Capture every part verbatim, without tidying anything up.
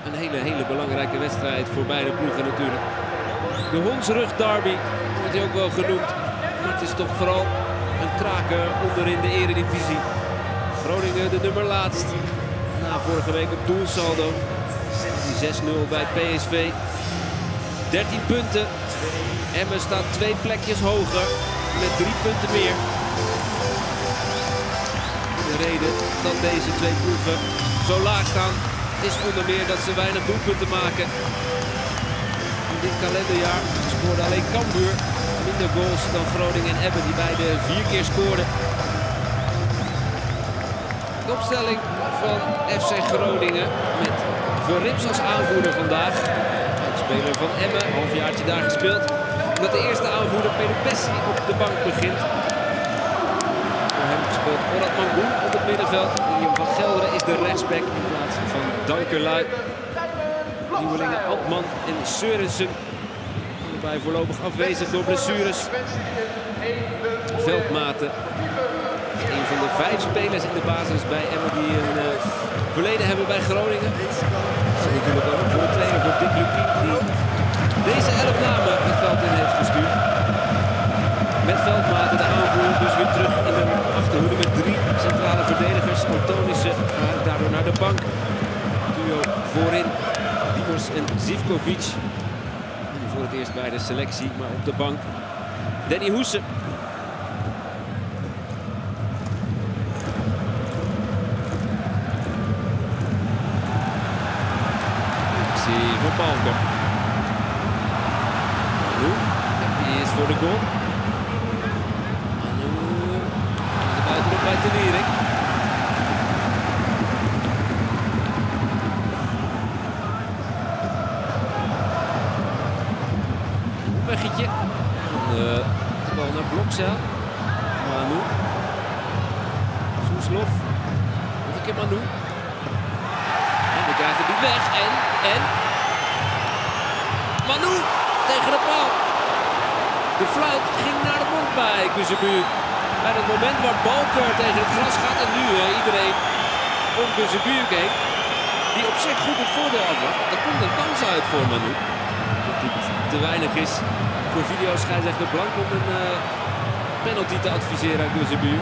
een hele, hele belangrijke wedstrijd voor beide ploegen natuurlijk. De Hondsrug derby wordt hij ook wel genoemd. Maar het is toch vooral een kraker onderin de eredivisie. Groningen de nummer laatst. Na vorige week op doelsaldo. Die zes nul bij P S V. dertien punten. Emmen staat twee plekjes hoger. Met drie punten meer. De reden dat deze twee ploegen zo laag staan is onder meer dat ze weinig doelpunten maken. In dit kalenderjaar scoorde alleen Cambuur minder goals dan Groningen en Emmen, die beide vier keer scoorden. De opstelling van F C Groningen met Verrips als aanvoerder vandaag. De speler van Emmen, een halfjaartje daar gespeeld. Omdat de eerste aanvoerder Peter Pessi op de bank begint. Voor hem speelt Orad Mangoen op het middenveld. William van Gelderen is de rechtsback in plaats van Dankerlui. Nieuwelingen Altman en Sørensen. Allebei voorlopig afwezig door blessures. Veldmaten. Een van de vijf spelers in de basis bij Emmen die een uh, verleden hebben bij Groningen. Dat is natuurlijk ook voor de trainer voor Dick Lukien die deze elf namen het veld in heeft gestuurd. Met Veldmaten de aanvoerder dus weer terug in de achterhoede met drie centrale verdedigers. Antonissen verhuist daardoor naar de bank. Duo voorin Diemers en Zivkovic. En voor het eerst bij de selectie, maar op de bank Danny Hoese. Voor Balker. Manu. Die is voor de goal. Manu. De buitenop bij Ten Wierik. Een weggetje. De, de bal naar Blokcel. Manu. Soeslof. Nog een keer Manu. En die krijgt het niet weg. En, en... Manu tegen de paal. De fluit ging naar de mond bij Kuzebuur. Bij het moment waar Balker tegen het gras gaat en nu uh, iedereen om Kuzebuur heen. Die op zich goed het voordeel af was. Er komt een kans uit voor Manu. Dat dit te weinig is voor videoscheidsrechter Blank om een uh, penalty te adviseren aan Kuzebuur.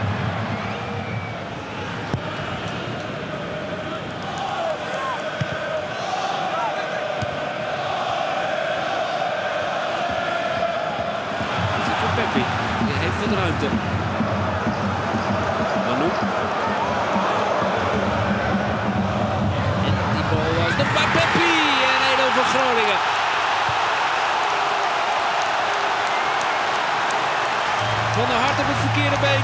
Die heeft wat ruimte. Manu. En die bal was nog bij Peppi. En één nul voor Groningen. Van der Hart op het verkeerde been.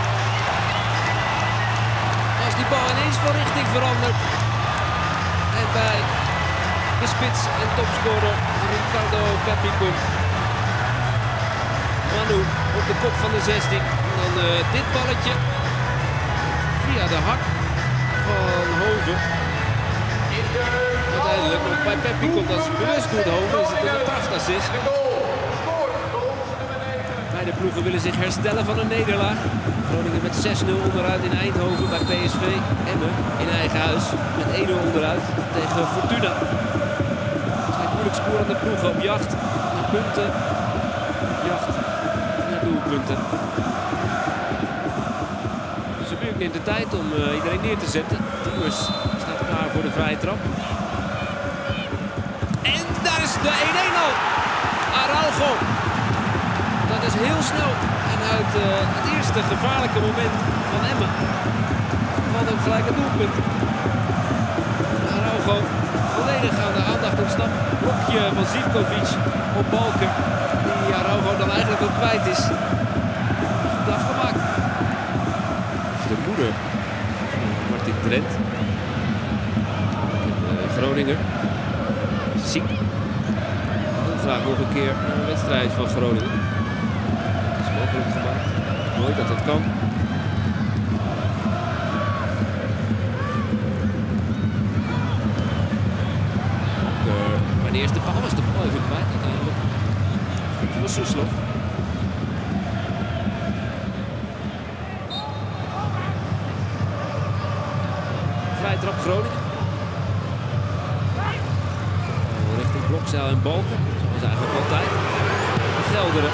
Als die bal ineens van richting verandert. En bij de spits en topscorer Ricardo Peppi komt. Manu op de kop van de zestien. En dan uh, dit balletje via de hak van Hoven. Uiteindelijk nog bij Peppi komt als bewust doet Hoven. Is het een prachtassist. Beide ploegen willen zich herstellen van een nederlaag. Groningen met zes nul onderuit in Eindhoven bij P S V. Emmen in eigen huis met één nul onderuit tegen Fortuna. Het zijn moeilijk scorende ploegen op jacht naar punten. Jacht naar doelpunten. Dus de buurt neemt de tijd om uh, iedereen neer te zetten. Diemers staat klaar voor de vrije trap. En daar is de één één al. Araujo. Dat is heel snel. En uit uh, het eerste gevaarlijke moment van Emmen valt ook gelijk een doelpunt. Araujo volledig aan de aandacht ontsnapt. Blokje van Zivkovic op Balker. Die Araujo dan eigenlijk ook kwijt is. Goed afgemaakt. Dat is de moeder van Martin Drent. Uh, Groninger. Ziek. Heel graag nog een keer een wedstrijd van Groningen. Dat is mogelijk gemaakt. Nooit dat dat kan. Maar de eerste paal was de bal even kwijt uiteindelijk. Dat was Soeslof. Vrije trap Groningen. Blokzeil en Balken, zoals eigenlijk altijd. Gelderen.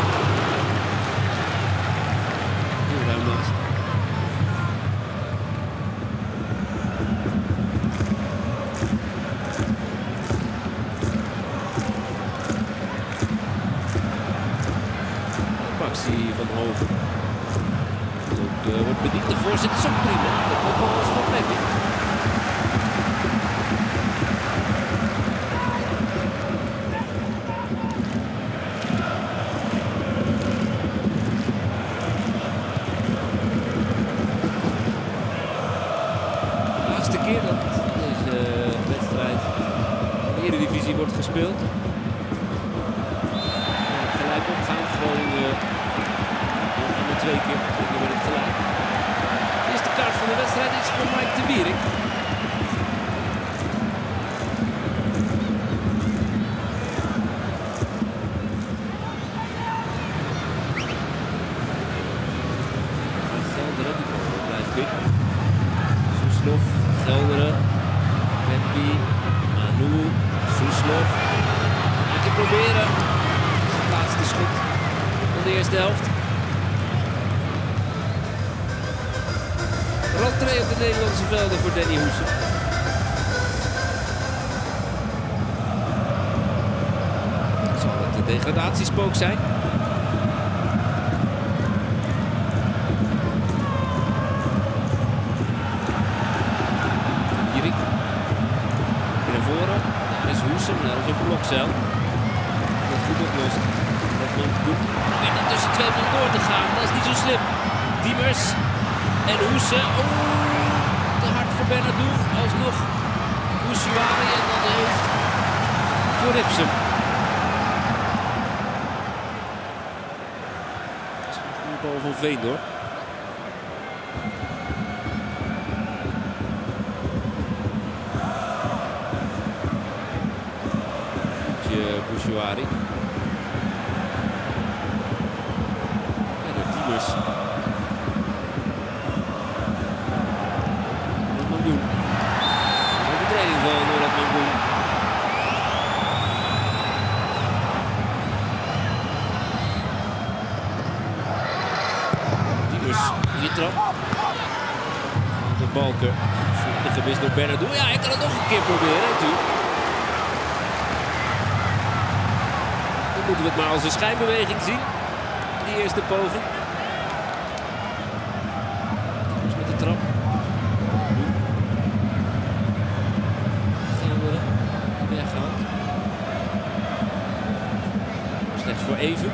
Heel ruim naast. Actie van Hoven. Ook uh, wordt bediend. De voorzet is ook prima. De kopbal is van Peppy. De laatste keer dat deze uh, wedstrijd in de Eredivisie wordt gespeeld. Gelijk opgaan. Groningen. Twee keer, twee keer werd het gelijk. De eerste kaart van de wedstrijd is voor Mike de Wierik. Gelderen, die bal blijft pikken. Soeslof, Gelderen, Peppy, Manu, Soeslof. Hij kan proberen. Zijn laatste schot van de eerste helft. Rentree op de Nederlandse velden voor Danny Hoese. Zal het de degradatiespook zijn? Wierik. Hier naar voren. Daar is Hoese, daar is ook Blokzeil. Dat goed oplost. Dat man goed. En dan tussen twee man door te gaan, dat is niet zo slim. Diemers. En Hoese, oh, te hard voor Bernardo, alsnog Bouchouari en dan heeft voor Ripsum. Dat is een goede bal van Veendorp. Bouchouari. Verder Diemers. Overtreding van Noord Mangoen. Diemers, goede trap. De Balken. De gewist door Bernardo. Ja, hij kan het nog een keer proberen natuurlijk. Dan moeten we het maar als een schijnbeweging zien. Die eerste poging. Dus met de trap. Weggehaald. Slechts voor even.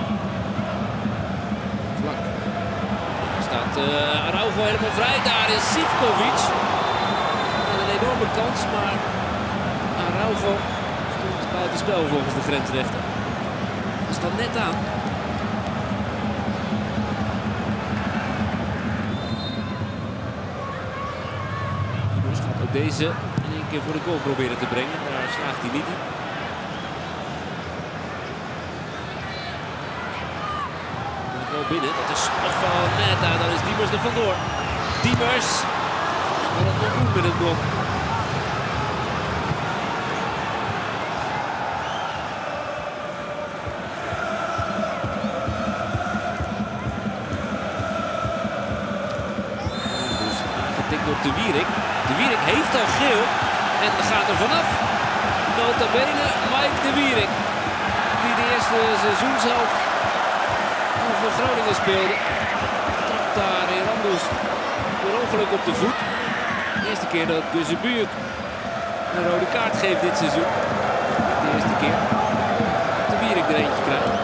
Vlak. Daar staat uh, Araujo helemaal vrij. Daar is Sivkovic. Een enorme kans, maar Araujo stond buiten spel volgens de grensrechter. Dat staat net aan. Dus gaat ook deze in één keer voor de goal proberen te brengen. Daar slaagt hij niet in. Wel binnen, dat is nog van net. Nou, dan is Diemers er vandoor. Diemers. En wat nog goed met het blok. Getikt door De Wierik. De Wierik heeft al geel. En gaat er vanaf. Nota bene Mike De Wierik. Die de eerste seizoenshelft voor Groningen speelde. Trapt daar in Randus per ongeluk op de voet. De eerste keer dat Guzebuurk een rode kaart geeft dit seizoen. De eerste keer dat De Wierik er eentje krijgt.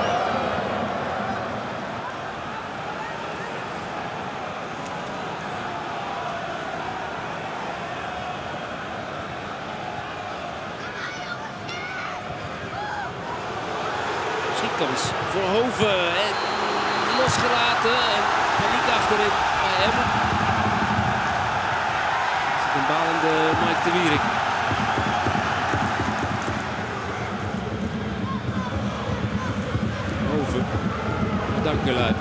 Schietkans voor Hoven en losgelaten en paniek achterin bij hem. Zit een balende Mike De Wierik. Hoven, Dankelui.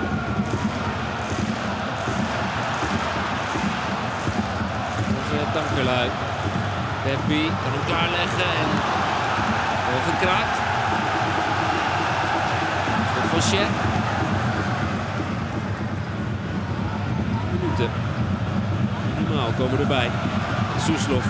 Dankelui. Peppy kan hem klaarleggen en Al gekraakt. Schot van Scher. Minuten. Minimaal komen erbij. Soeslof.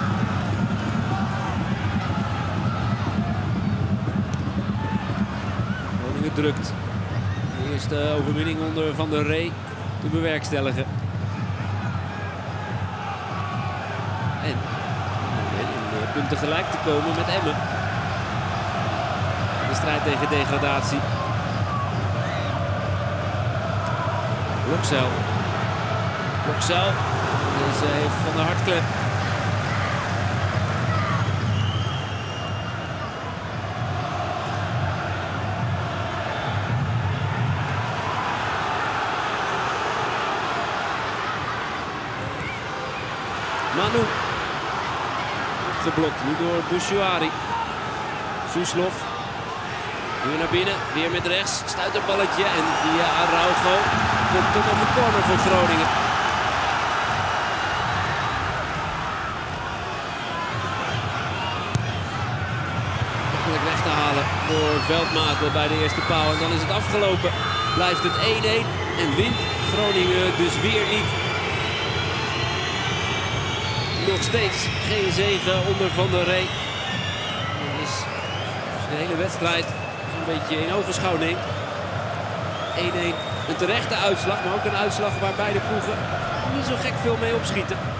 Groningen drukt. De eerste overwinning onder Van der Rey te bewerkstelligen. En in punten gelijk te komen met Emmen. De strijd tegen degradatie. Blokzel. Blokzel. Deze heeft Van der Hartklep. Manu. Geblokt nu door Bouchouari. Soeslof. Weer naar binnen. Weer met rechts. Stuit een balletje. En via Araujo komt er nog een corner voor Groningen. Makkelijk weg te halen door Veldmaten bij de eerste paal. En dan is het afgelopen. Blijft het één-één. En wint Groningen dus weer niet. Nog steeds geen zege onder Van der Rey. Is, als je de hele wedstrijd een beetje in ogenschouw neemt. één-één. Een terechte uitslag, maar ook een uitslag waar beide ploegen niet zo gek veel mee opschieten.